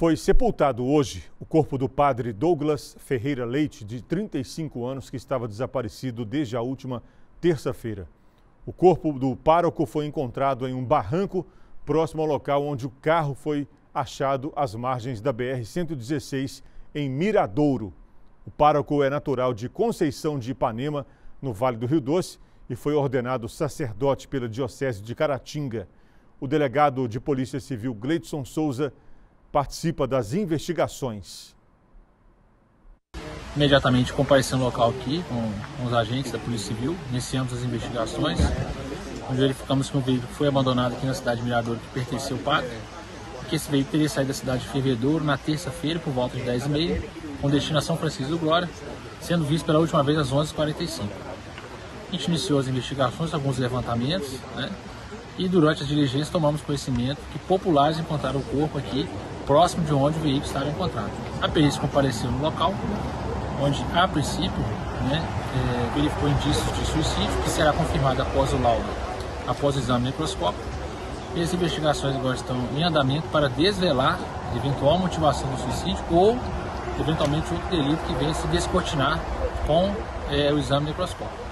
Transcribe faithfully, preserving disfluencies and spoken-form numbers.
Foi sepultado hoje o corpo do padre Douglas Ferreira Leite, de trinta e cinco anos, que estava desaparecido desde a última terça-feira. O corpo do pároco foi encontrado em um barranco próximo ao local onde o carro foi achado às margens da B R cento e dezesseis, em Miradouro. O pároco é natural de Conceição de Ipanema, no Vale do Rio Doce, e foi ordenado sacerdote pela Diocese de Caratinga. O delegado de Polícia Civil, Gleidson Souza, participa das investigações. Imediatamente comparecendo no local aqui com, com os agentes da Polícia Civil, iniciamos as investigações, onde verificamos que um veículo foi abandonado aqui na cidade de Miradouro, que pertencia ao padre, e que esse veículo teria saído da cidade de Fervedouro na terça-feira por volta de dez e meia, com destinação Francisco do Glória, sendo visto pela última vez às onze e quarenta e cinco. A gente iniciou as investigações, alguns levantamentos, né? E durante as diligências tomamos conhecimento que populares encontraram o corpo aqui, próximo de onde o veículo estava encontrado. A perícia compareceu no local, onde, a princípio, né, é, verificou indícios de suicídio, que será confirmado após o laudo, após o exame microscópico. E as investigações agora estão em andamento para desvelar a eventual motivação do suicídio ou, eventualmente, outro delito que venha se descortinar com é, o exame microscópico.